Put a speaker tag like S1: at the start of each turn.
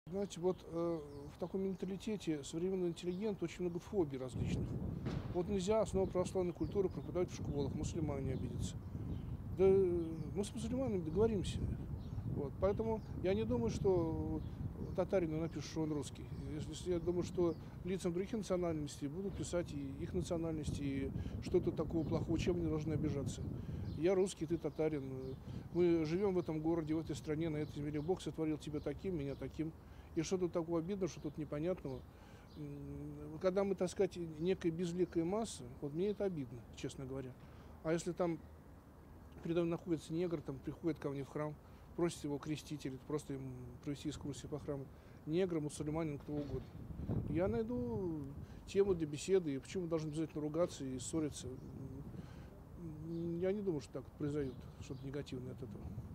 S1: Знаете, вот в таком менталитете современного интеллигента очень много фобий различных. Вот нельзя основу православной культуры преподавать в школах, мусульмане обидятся. Да мы с мусульманами договоримся. Вот. Поэтому я не думаю, что татарину напишут, что он русский. Если я думаю, что лицам других национальностей будут писать и их национальности, и что-то такого плохого, чем они должны обижаться. Я русский, ты татарин. Мы живем в этом городе, в этой стране, на этой земле. Бог сотворил тебя таким, меня таким. И что тут такого обидного, что тут непонятного? Когда мы, так сказать, некая безликая масса, вот мне это обидно, честно говоря. А если там передо мной находится негр, там приходит ко мне в храм, просит его крестить или просто ему провести экскурсию по храму, негр, мусульманин, кто угодно. Я найду тему для беседы, и почему мы должны обязательно ругаться и ссориться. Я не думаю, что так произойдет, что-то негативное от этого.